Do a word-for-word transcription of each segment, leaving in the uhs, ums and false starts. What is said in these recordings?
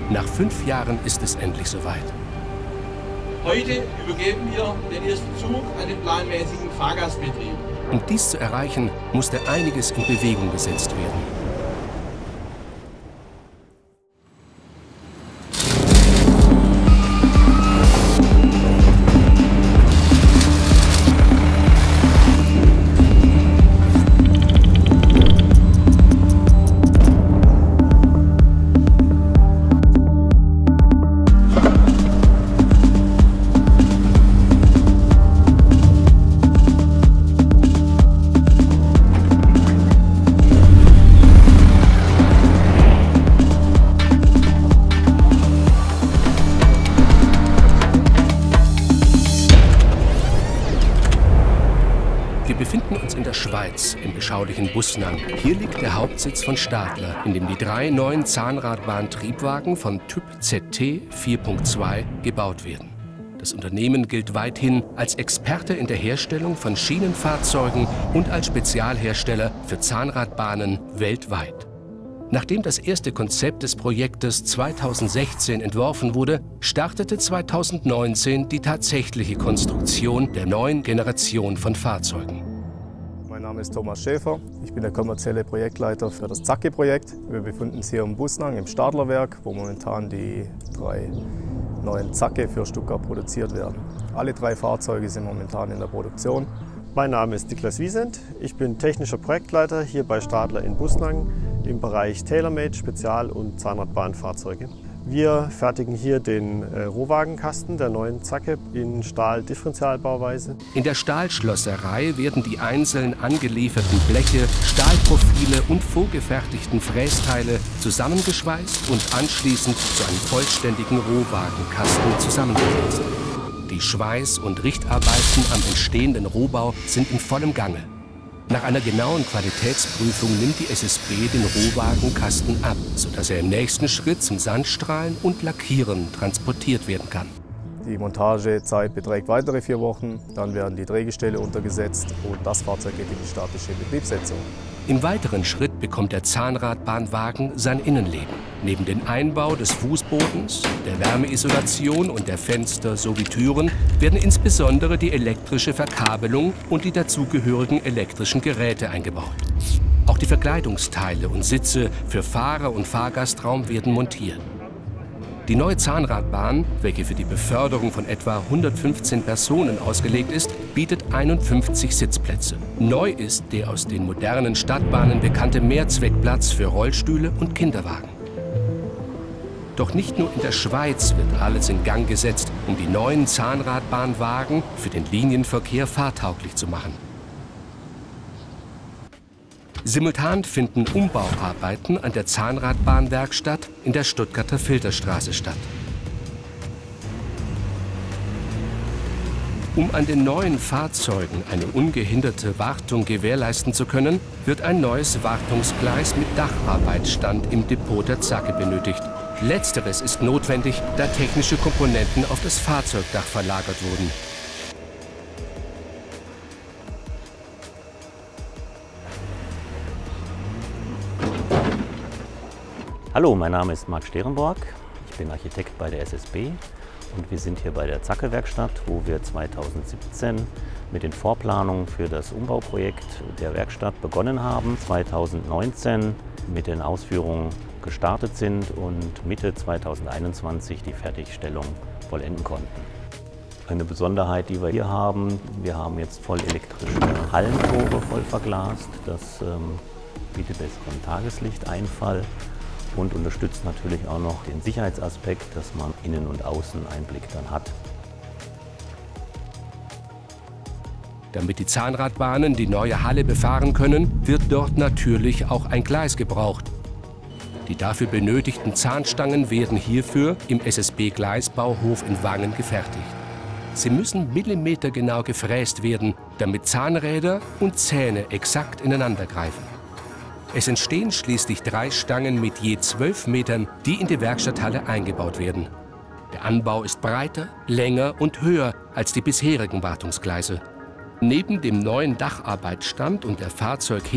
Nach fünf Jahren ist es endlich soweit. Heute übergeben wir den ersten Zug an den planmäßigen Fahrgastbetrieb. Um dies zu erreichen, musste einiges in Bewegung gesetzt werden. Wir befinden uns in der Schweiz, im beschaulichen Bussnang. Hier liegt der Hauptsitz von Stadler, in dem die drei neuen Zahnradbahn-Triebwagen von Typ Z T vier Punkt zwei gebaut werden. Das Unternehmen gilt weithin als Experte in der Herstellung von Schienenfahrzeugen und als Spezialhersteller für Zahnradbahnen weltweit. Nachdem das erste Konzept des Projektes zweitausendsechzehn entworfen wurde, startete zweitausendneunzehn die tatsächliche Konstruktion der neuen Generation von Fahrzeugen. Mein Name ist Thomas Schäfer, ich bin der kommerzielle Projektleiter für das Zacke-Projekt. Wir befinden uns hier im Bussnang, im Stadlerwerk, wo momentan die drei neuen Zacke für Stuttgart produziert werden. Alle drei Fahrzeuge sind momentan in der Produktion. Mein Name ist Niklas Wiesent, ich bin technischer Projektleiter hier bei Stadler in Bussnang im Bereich Tailor-Made, Spezial- und Zahnradbahnfahrzeuge. Wir fertigen hier den äh, Rohwagenkasten der neuen Zacke in Stahl-Differentialbauweise. In der Stahlschlosserei werden die einzeln angelieferten Bleche, Stahlprofile und vorgefertigten Frästeile zusammengeschweißt und anschließend zu einem vollständigen Rohwagenkasten zusammengesetzt. Die Schweiß- und Richtarbeiten am entstehenden Rohbau sind in vollem Gange. Nach einer genauen Qualitätsprüfung nimmt die S S B den Rohwagenkasten ab, sodass er im nächsten Schritt zum Sandstrahlen und Lackieren transportiert werden kann. Die Montagezeit beträgt weitere vier Wochen, dann werden die Drehgestelle untergesetzt und das Fahrzeug geht in die statische Betriebssetzung. Im weiteren Schritt bekommt der Zahnradbahnwagen sein Innenleben. Neben dem Einbau des Fußbodens, der Wärmeisolation und der Fenster sowie Türen werden insbesondere die elektrische Verkabelung und die dazugehörigen elektrischen Geräte eingebaut. Auch die Verkleidungsteile und Sitze für Fahrer- und Fahrgastraum werden montiert. Die neue Zahnradbahn, welche für die Beförderung von etwa hundertfünfzehn Personen ausgelegt ist, bietet einundfünfzig Sitzplätze. Neu ist der aus den modernen Stadtbahnen bekannte Mehrzweckplatz für Rollstühle und Kinderwagen. Doch nicht nur in der Schweiz wird alles in Gang gesetzt, um die neuen Zahnradbahnwagen für den Linienverkehr fahrtauglich zu machen. Simultan finden Umbauarbeiten an der Zahnradbahnwerkstatt in der Stuttgarter Filterstraße statt. Um an den neuen Fahrzeugen eine ungehinderte Wartung gewährleisten zu können, wird ein neues Wartungsgleis mit Dacharbeitsstand im Depot der Zacke benötigt. Letzteres ist notwendig, da technische Komponenten auf das Fahrzeugdach verlagert wurden. Hallo, mein Name ist Marc Sterenborg, ich bin Architekt bei der S S B und wir sind hier bei der Zacke-Werkstatt, wo wir zweitausendsiebzehn mit den Vorplanungen für das Umbauprojekt der Werkstatt begonnen haben, zweitausendneunzehn mit den Ausführungen gestartet sind und Mitte zweitausendeinundzwanzig die Fertigstellung vollenden konnten. Eine Besonderheit, die wir hier haben, wir haben jetzt voll elektrische Hallentore voll verglast, das ähm, bietet besseren Tageslichteinfall und unterstützt natürlich auch noch den Sicherheitsaspekt, dass man innen und außen Einblick dann hat. Damit die Zahnradbahnen die neue Halle befahren können, wird dort natürlich auch ein Gleis gebraucht. Die dafür benötigten Zahnstangen werden hierfür im S S B-Gleisbauhof in Wangen gefertigt. Sie müssen millimetergenau gefräst werden, damit Zahnräder und Zähne exakt ineinander greifen. Es entstehen schließlich drei Stangen mit je zwölf Metern, die in die Werkstatthalle eingebaut werden. Der Anbau ist breiter, länger und höher als die bisherigen Wartungsgleise. Neben dem neuen Dacharbeitsstand und der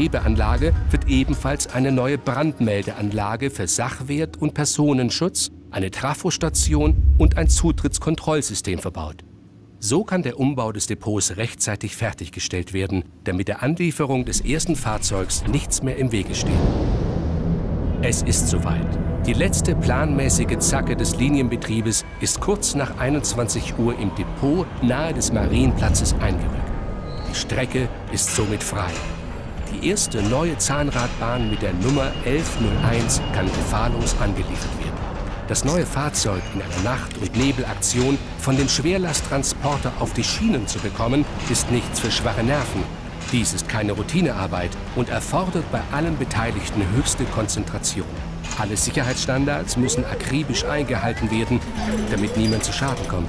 Fahrzeughebeanlage wird ebenfalls eine neue Brandmeldeanlage für Sachwert- und Personenschutz eine Trafostation und ein Zutrittskontrollsystem verbaut. So kann der Umbau des Depots rechtzeitig fertiggestellt werden, damit der Anlieferung des ersten Fahrzeugs nichts mehr im Wege steht. Es ist soweit. Die letzte planmäßige Zacke des Linienbetriebes ist kurz nach einundzwanzig Uhr im Depot nahe des Marienplatzes eingerückt. Die Strecke ist somit frei. Die erste neue Zahnradbahn mit der Nummer elf null eins kann gefahrlos angeliefert werden. Das neue Fahrzeug in einer Nacht- und Nebelaktion von dem Schwerlasttransporter auf die Schienen zu bekommen, ist nichts für schwache Nerven. Dies ist keine Routinearbeit und erfordert bei allen Beteiligten höchste Konzentration. Alle Sicherheitsstandards müssen akribisch eingehalten werden, damit niemand zu Schaden kommt.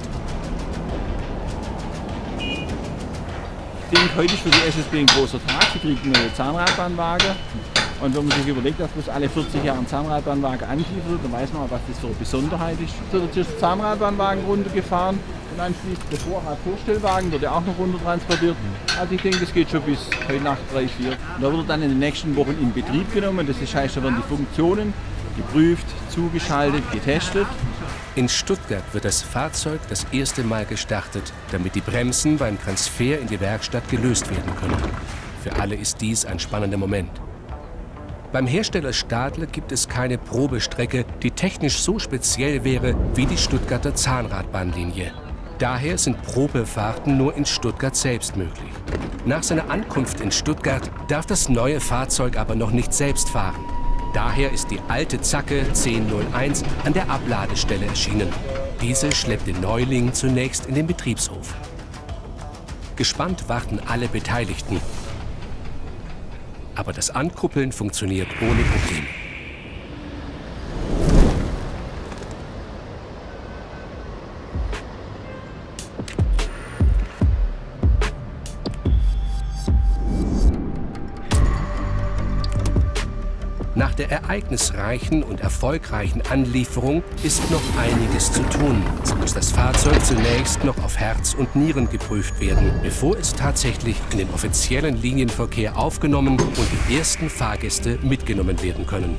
Ich denke, heute ist für die S S B ein großer Tag. Sie kriegt eine Zahnradbahnwaage. Und wenn man sich überlegt, dass bloß alle vierzig Jahre ein Zahnradbahnwagen angeliefert wird, dann weiß man auch, was das für eine Besonderheit ist. So, jetzt ist der Zahnradbahnwagen runtergefahren und anschließend der Vorradvorstellwagen wird ja auch noch runter transportiert. Also ich denke, das geht schon bis heute Nacht drei, vier. Und da wird er dann in den nächsten Wochen in Betrieb genommen. Das heißt, da werden die Funktionen geprüft, zugeschaltet, getestet. In Stuttgart wird das Fahrzeug das erste Mal gestartet, damit die Bremsen beim Transfer in die Werkstatt gelöst werden können. Für alle ist dies ein spannender Moment. Beim Hersteller Stadler gibt es keine Probestrecke, die technisch so speziell wäre wie die Stuttgarter Zahnradbahnlinie. Daher sind Probefahrten nur in Stuttgart selbst möglich. Nach seiner Ankunft in Stuttgart darf das neue Fahrzeug aber noch nicht selbst fahren. Daher ist die alte Zacke zehn null eins an der Abladestelle erschienen. Diese schleppt den Neuling zunächst in den Betriebshof. Gespannt warten alle Beteiligten. Aber das Ankuppeln funktioniert ohne Probleme. Nach der ereignisreichen und erfolgreichen Anlieferung ist noch einiges zu tun. So muss das Fahrzeug zunächst noch auf Herz und Nieren geprüft werden, bevor es tatsächlich in den offiziellen Linienverkehr aufgenommen und die ersten Fahrgäste mitgenommen werden können.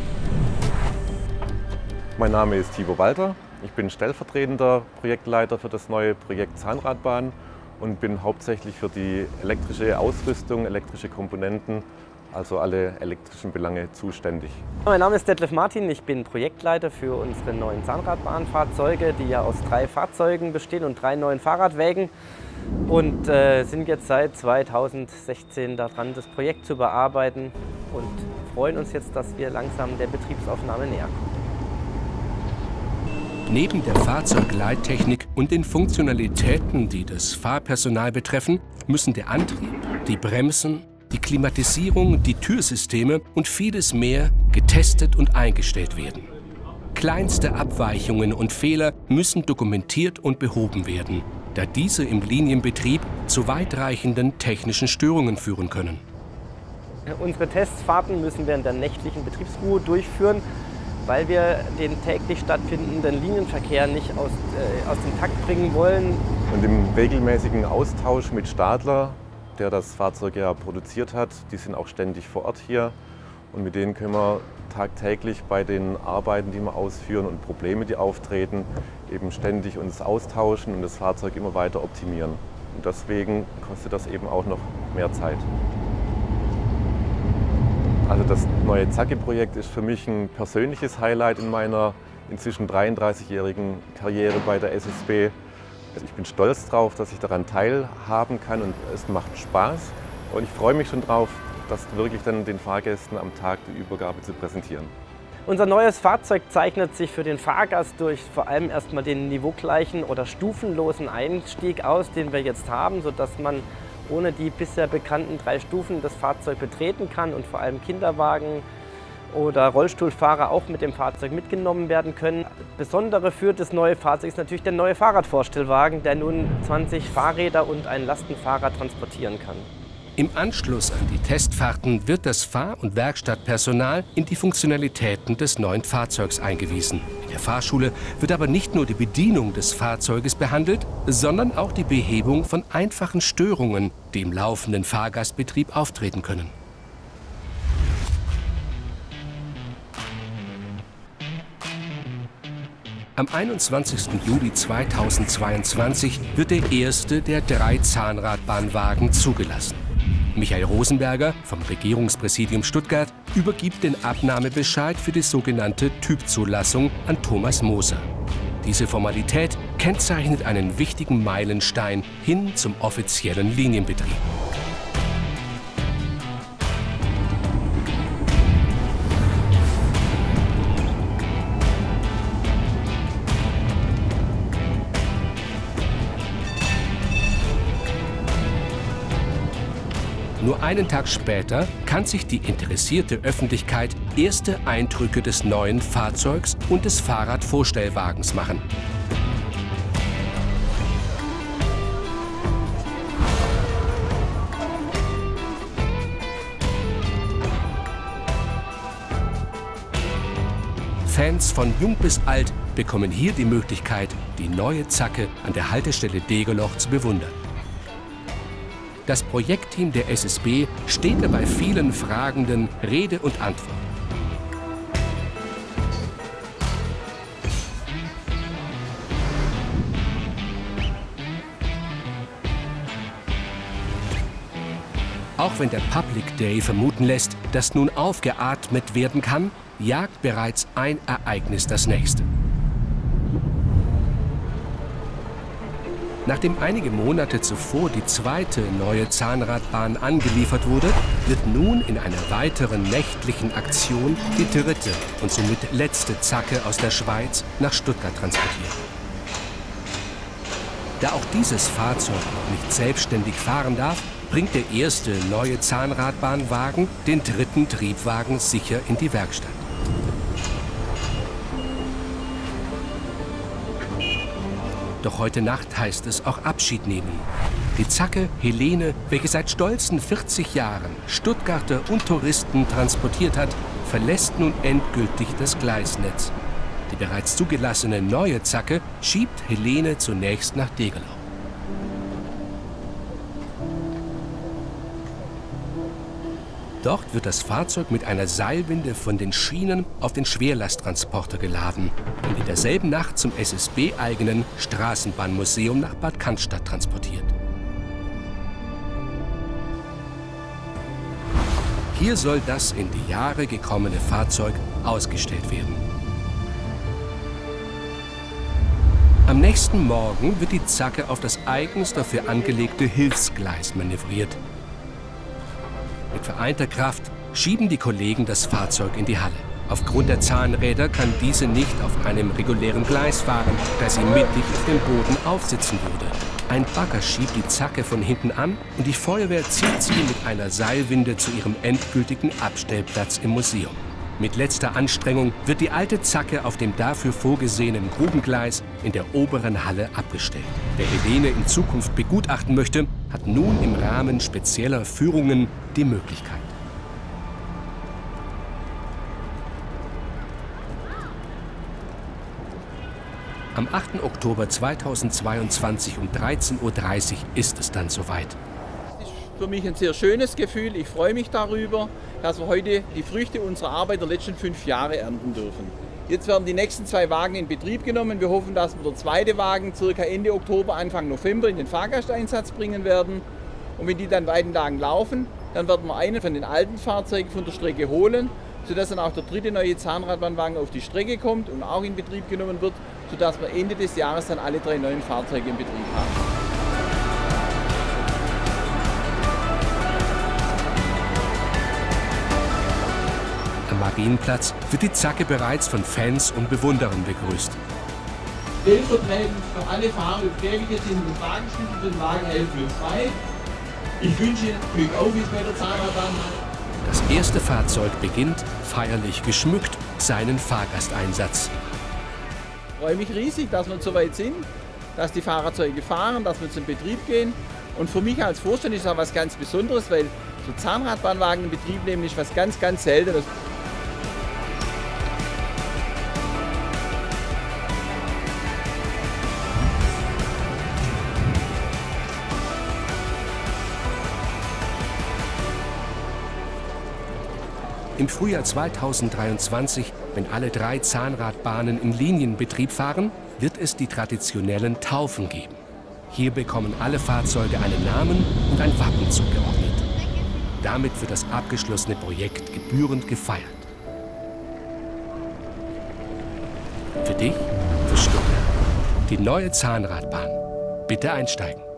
Mein Name ist Thibaut Walter. Ich bin stellvertretender Projektleiter für das neue Projekt Zahnradbahn und bin hauptsächlich für die elektrische Ausrüstung, elektrische Komponenten, also alle elektrischen Belange, zuständig. Mein Name ist Detlef Martin, ich bin Projektleiter für unsere neuen Zahnradbahnfahrzeuge, die ja aus drei Fahrzeugen bestehen und drei neuen Fahrradwägen. Und äh, sind jetzt seit zweitausendsechzehn daran, das Projekt zu bearbeiten und freuen uns jetzt, dass wir langsam der Betriebsaufnahme näher kommen. Neben der Fahrzeugleittechnik und den Funktionalitäten, die das Fahrpersonal betreffen, müssen der Antrieb, die Bremsen, die Klimatisierung, die Türsysteme und vieles mehr getestet und eingestellt werden. Kleinste Abweichungen und Fehler müssen dokumentiert und behoben werden, da diese im Linienbetrieb zu weitreichenden technischen Störungen führen können. Unsere Testfahrten müssen wir in der nächtlichen Betriebsruhe durchführen, weil wir den täglich stattfindenden Linienverkehr nicht aus, äh, aus dem Takt bringen wollen. Und im regelmäßigen Austausch mit Stadler, der das Fahrzeug ja produziert hat, die sind auch ständig vor Ort hier und mit denen können wir tagtäglich bei den Arbeiten, die wir ausführen und Probleme, die auftreten, eben ständig uns austauschen und das Fahrzeug immer weiter optimieren. Und deswegen kostet das eben auch noch mehr Zeit. Also das neue Zacke-Projekt ist für mich ein persönliches Highlight in meiner inzwischen dreiunddreißigjährigen Karriere bei der S S B. Ich bin stolz darauf, dass ich daran teilhaben kann und es macht Spaß. Und ich freue mich schon darauf, das wirklich dann den Fahrgästen am Tag die Übergabe zu präsentieren. Unser neues Fahrzeug zeichnet sich für den Fahrgast durch vor allem erstmal den niveaugleichen oder stufenlosen Einstieg aus, den wir jetzt haben, sodass man ohne die bisher bekannten drei Stufen das Fahrzeug betreten kann und vor allem Kinderwagen oder Rollstuhlfahrer auch mit dem Fahrzeug mitgenommen werden können. Besondere für das neue Fahrzeug ist natürlich der neue Fahrradvorstellwagen, der nun zwanzig Fahrräder und ein Lastenfahrrad transportieren kann. Im Anschluss an die Testfahrten wird das Fahr- und Werkstattpersonal in die Funktionalitäten des neuen Fahrzeugs eingewiesen. In der Fahrschule wird aber nicht nur die Bedienung des Fahrzeuges behandelt, sondern auch die Behebung von einfachen Störungen, die im laufenden Fahrgastbetrieb auftreten können. Am einundzwanzigsten Juli zweitausendzweiundzwanzig wird der erste der drei Zahnradbahnwagen zugelassen. Michael Rosenberger vom Regierungspräsidium Stuttgart übergibt den Abnahmebescheid für die sogenannte Typzulassung an Thomas Moser. Diese Formalität kennzeichnet einen wichtigen Meilenstein hin zum offiziellen Linienbetrieb. Nur einen Tag später kann sich die interessierte Öffentlichkeit erste Eindrücke des neuen Fahrzeugs und des Fahrradvorstellwagens machen. Fans von jung bis alt bekommen hier die Möglichkeit, die neue Zacke an der Haltestelle Degerloch zu bewundern. Das Projektteam der S S B steht dabei vielen Fragenden Rede und Antwort. Auch wenn der Public Day vermuten lässt, dass nun aufgeatmet werden kann, jagt bereits ein Ereignis das nächste. Nachdem einige Monate zuvor die zweite neue Zahnradbahn angeliefert wurde, wird nun in einer weiteren nächtlichen Aktion die dritte und somit letzte Zacke aus der Schweiz nach Stuttgart transportiert. Da auch dieses Fahrzeug noch nicht selbstständig fahren darf, bringt der erste neue Zahnradbahnwagen den dritten Triebwagen sicher in die Werkstatt. Doch heute Nacht heißt es auch Abschied nehmen. Die Zacke Helene, welche seit stolzen vierzig Jahren Stuttgarter und Touristen transportiert hat, verlässt nun endgültig das Gleisnetz. Die bereits zugelassene neue Zacke schiebt Helene zunächst nach Degerloch. Dort wird das Fahrzeug mit einer Seilwinde von den Schienen auf den Schwerlasttransporter geladen und in derselben Nacht zum S S B-eigenen Straßenbahnmuseum nach Bad Cannstatt transportiert. Hier soll das in die Jahre gekommene Fahrzeug ausgestellt werden. Am nächsten Morgen wird die Zacke auf das eigens dafür angelegte Hilfsgleis manövriert. Mit vereinter Kraft schieben die Kollegen das Fahrzeug in die Halle. Aufgrund der Zahnräder kann diese nicht auf einem regulären Gleis fahren, da sie mittig auf dem Boden aufsitzen würde. Ein Bagger schiebt die Zacke von hinten an und die Feuerwehr zieht sie mit einer Seilwinde zu ihrem endgültigen Abstellplatz im Museum. Mit letzter Anstrengung wird die alte Zacke auf dem dafür vorgesehenen Grubengleis in der oberen Halle abgestellt. Wer Helene in Zukunft begutachten möchte, hat nun im Rahmen spezieller Führungen die Möglichkeit. Am achten Oktober zweitausendzweiundzwanzig um dreizehn Uhr dreißig ist es dann soweit. Das ist für mich ein sehr schönes Gefühl. Ich freue mich darüber, dass wir heute die Früchte unserer Arbeit der letzten fünf Jahre ernten dürfen. Jetzt werden die nächsten zwei Wagen in Betrieb genommen. Wir hoffen, dass wir der zweite Wagen circa Ende Oktober, Anfang November in den Fahrgasteinsatz bringen werden. Und wenn die dann beiden Tagen laufen, dann werden wir einen von den alten Fahrzeugen von der Strecke holen, sodass dann auch der dritte neue Zahnradbahnwagen auf die Strecke kommt und auch in Betrieb genommen wird, sodass wir Ende des Jahres dann alle drei neuen Fahrzeuge in Betrieb haben. Am Marienplatz wird die Zacke bereits von Fans und Bewunderern begrüßt. Stellvertretend für alle Fahrer und Fähige sind die Wagenstützen für den Wagen elf null zwei. Ich wünsche Ihnen Glück auf, wie es bei der Zahnradbahn. Das erste Fahrzeug beginnt, feierlich geschmückt, seinen Fahrgasteinsatz. Ich freue mich riesig, dass wir so weit sind, dass die Fahrzeuge fahren, dass wir zum Betrieb gehen. Und für mich als Vorstand ist das was ganz Besonderes, weil so Zahnradbahnwagen in Betrieb nehmen ist was ganz, ganz Seltenes. Im Frühjahr zweitausenddreiundzwanzig Wenn alle drei Zahnradbahnen im Linienbetrieb fahren, wird es die traditionellen Taufen geben. Hier bekommen alle Fahrzeuge einen Namen und ein Wappen zugeordnet. Damit wird das abgeschlossene Projekt gebührend gefeiert. Für dich, für Stuttgart, die neue Zahnradbahn. Bitte einsteigen.